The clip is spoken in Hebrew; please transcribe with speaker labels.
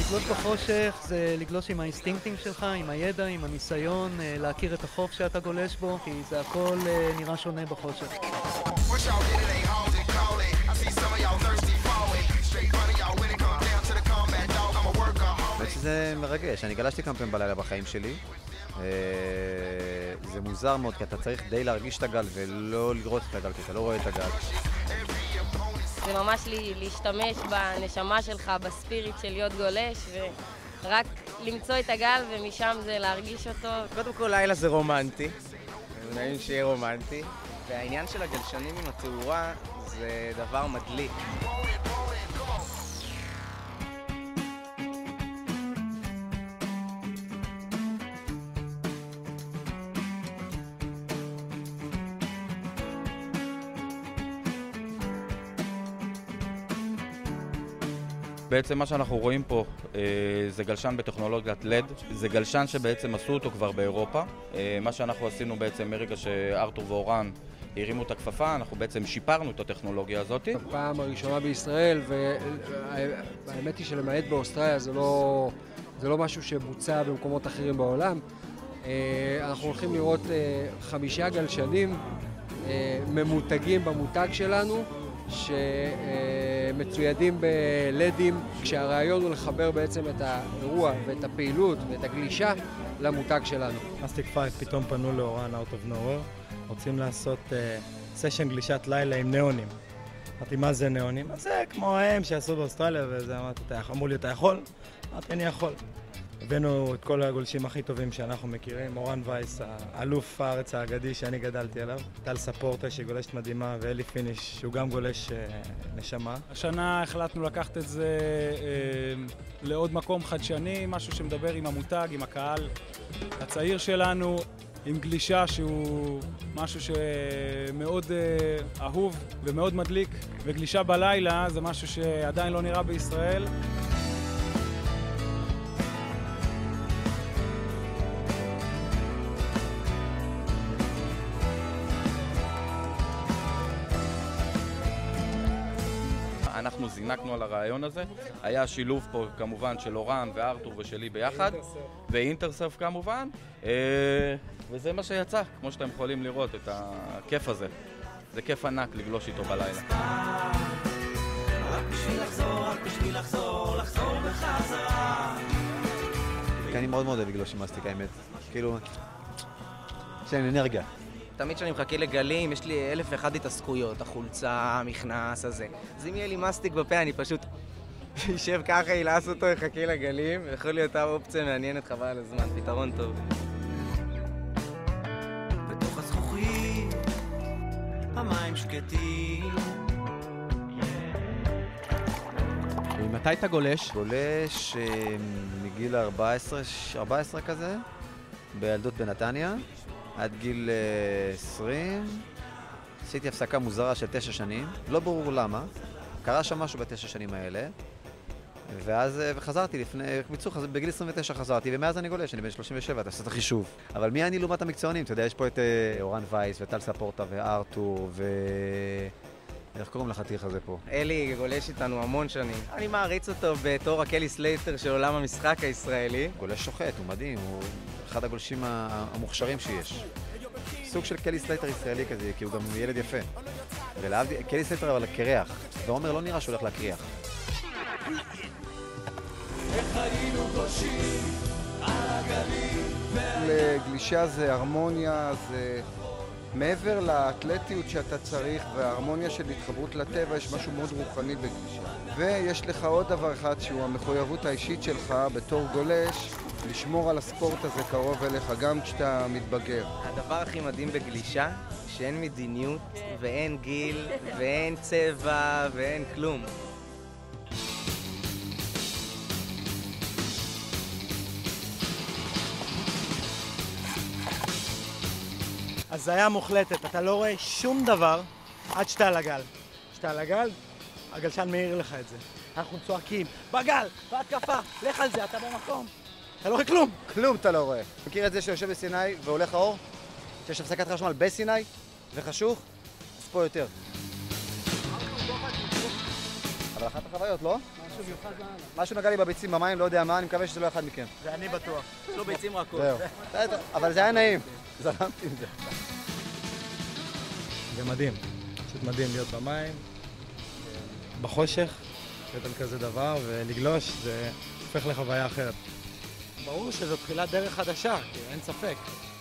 Speaker 1: לגלוש בחושך זה לגלוש עם האינסטינקטים שלך, עם הידע, עם הניסיון, להכיר את החוף שאתה גולש בו, כי זה הכל נראה שונה בחושך.
Speaker 2: זה מרגש, אני גלשתי כמה פעמים בלילה בחיים שלי. זה מוזר מאוד, כי אתה צריך די להרגיש את הגל ולא לראות את הגל, כי אתה לא רואה את הגל.
Speaker 3: זה ממש להשתמש בנשמה שלך, בספיריט של להיות גולש, ורק למצוא את הגל ומשם זה להרגיש אותו.
Speaker 4: קודם כל לילה זה רומנטי, נעים שיהיה רומנטי, והעניין של הגלשנים עם התאורה זה דבר מדליק.
Speaker 5: בעצם מה שאנחנו רואים פה זה גלשן בטכנולוגיית LED, זה גלשן שבעצם עשו אותו כבר באירופה. מה שאנחנו עשינו בעצם מרגע שארתור ואורן הרימו את הכפפה, אנחנו בעצם שיפרנו את הטכנולוגיה הזאת.
Speaker 6: הפעם הראשונה בישראל, והאמת היא שלמעט באוסטרליה זה לא משהו שבוצע במקומות אחרים בעולם. אנחנו הולכים לראות 5 גלשנים ממותגים במותג שלנו, שמצוידים בלדים, כשהרעיון הוא לחבר בעצם את האירוע ואת הפעילות ואת הגלישה למותג שלנו.
Speaker 7: מסטיק 5 פתאום פנו לאורן out of nowhere, רוצים לעשות סשן גלישת לילה עם ניאונים. אמרתי, מה זה ניאונים? אז זה כמו הם שעשו באוסטרליה, וזה אמרו לי, אתה יכול? אמרתי, אני יכול. הבאנו את כל הגולשים הכי טובים שאנחנו מכירים, אורן וייס, האלוף הארץ האגדי שאני גדלתי עליו, טל ספורטה שגולשת מדהימה, ואלי פיניש שהוא גם גולש נשמה.
Speaker 8: השנה החלטנו לקחת את זה לעוד מקום חדשני, משהו שמדבר עם המותג, עם הקהל הצעיר שלנו, עם גלישה שהוא משהו שמאוד אהוב ומאוד מדליק, וגלישה בלילה זה משהו שעדיין לא נראה בישראל.
Speaker 5: אנחנו זינקנו על הרעיון הזה, היה שילוב פה כמובן של אורן וארתור ושלי ביחד, ואינטרסרף כמובן, וזה מה שיצא, כמו שאתם יכולים לראות את הכיף הזה. זה כיף ענק לגלוש איתו בלילה.
Speaker 9: רק בשביל לחזור בחזרה.
Speaker 2: אני מאוד מאוד אוהב לגלוש עם מסטיק, האמת. כאילו, יש להם אנרגיה.
Speaker 4: תמיד כשאני מחכה לגלים, יש לי 1001 התעסקויות, החולצה, המכנס הזה. אז אם יהיה לי מסטיק בפה, אני פשוט יישב ככה, ילעס אותו, יחכה לגלים, ויכול להיות אופציה מעניינת, חבל על הזמן, פתרון טוב.
Speaker 9: בתוך הזכוכית, המים שקטים.
Speaker 10: מתי אתה גולש?
Speaker 2: גולש מגיל 14 כזה, בילדות בנתניה. עד גיל 20, עשיתי הפסקה מוזרה של 9 שנים, לא ברור למה, קרה שם משהו ב9 שנים האלה, ואז חזרתי בגיל 29 חזרתי, ומאז אני גולש, אני בן 37, אתה עושה את החישוב. אבל מי אני לעומת המקצוענים? אתה יודע, יש פה את אורן וייס וטל ספורטה וארתור איך קוראים לחתיך הזה פה?
Speaker 4: אלי גולש איתנו המון שנים. אני מעריץ אותו בתור הקלי סלייטר של עולם המשחק הישראלי.
Speaker 2: גולש שוחט, הוא מדהים, הוא אחד הגולשים המוכשרים שיש. סוג של קלי סלייטר ישראלי כזה, כי הוא גם ילד יפה. ולהבדיל, קלי סלייטר אבל קריח. ועומר לא נראה שהוא הולך להקריח.
Speaker 11: לגלישה זה הרמוניה, זה מעבר לאתלטיות שאתה צריך וההרמוניה של התחברות לטבע, יש משהו מאוד רוחני בגלישה. ויש לך עוד דבר אחד שהוא המחויבות האישית שלך בתור גולש, לשמור על הספורט הזה קרוב אליך גם כשאתה מתבגר.
Speaker 4: הדבר הכי מדהים בגלישה, שאין מדיניות ואין גיל ואין צבע ואין כלום.
Speaker 1: אז זה היה מוחלטת, אתה לא רואה שום דבר עד שאתה על הגל. כשאתה על הגל, הגלשן מעיר לך את זה. אנחנו צועקים, בגל, בהתקפה, לך על זה, אתה במקום. אתה לא רואה כלום.
Speaker 2: כלום אתה לא רואה. מכיר את זה שיושב בסיני והולך האור? שיש הפסקת חשמל בסיני וחשוך? אז פה יותר. אבל אחת החוויות, לא?
Speaker 12: משהו מיוחד לאללה.
Speaker 2: משהו נגע לי בביצים במים, לא יודע מה, אני מקווה שזה לא אחד מכם.
Speaker 1: זה אני בטוח.
Speaker 12: יש לו ביצים רכות.
Speaker 2: זהו. אבל זה היה נעים. זרמתי עם זה.
Speaker 7: זה מדהים. פשוט מדהים להיות במים, בחושך, להיות על כזה דבר, ולגלוש, זה הופך לחוויה אחרת.
Speaker 1: ברור שזו תחילת דרך חדשה, כי אין ספק.